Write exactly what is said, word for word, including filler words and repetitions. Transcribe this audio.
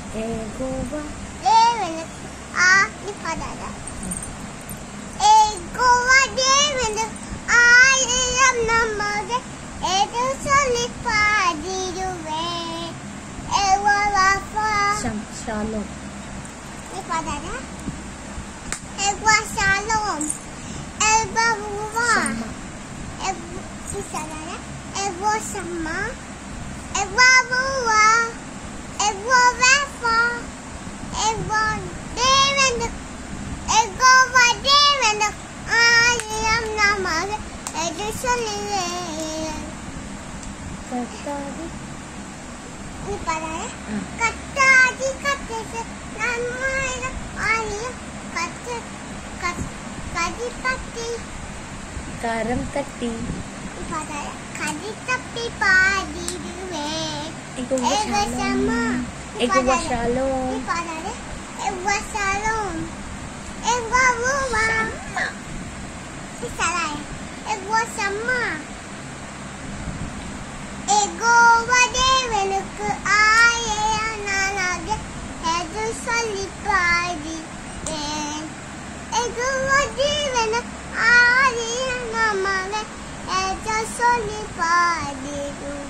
Egowa. தேவனுக்கு ஆதி பதட. Egowa தேவனுக்கு ஆயிரம் நமது எது சொல்லி பாடிடுவேன். Egowa Shalom. நீ பதட. Egowa shalom. Egowa. Egowa. Egowa sama. Egowa bua. Egowa vefa. Egowa தேவனுக்கு. Egowa தேவனுக்கு ஆயிரம் நமது எது சொல்லுவேன். Kattadi. நீ பதட. கட்டாதி கட்டது நன்மையில ஆயிரம் கட்டு கடி பட்டி. Karam tatti. நீ பதட. கடி தப்பி பாடிடுவேன். Egowa Egowa sama. Egowa நீ shalom. பதட. Egowa shalom. Egowa bua. நீ salah. Egowa sama. Egowa தேவனுக்கு ஆயிரம் நாளாக எது சொல்லி பாடிடுவேன். Egowa தேவனுக்கு ஆயிரம் நாளாக எது சொல்லி பாடிடுவேன்.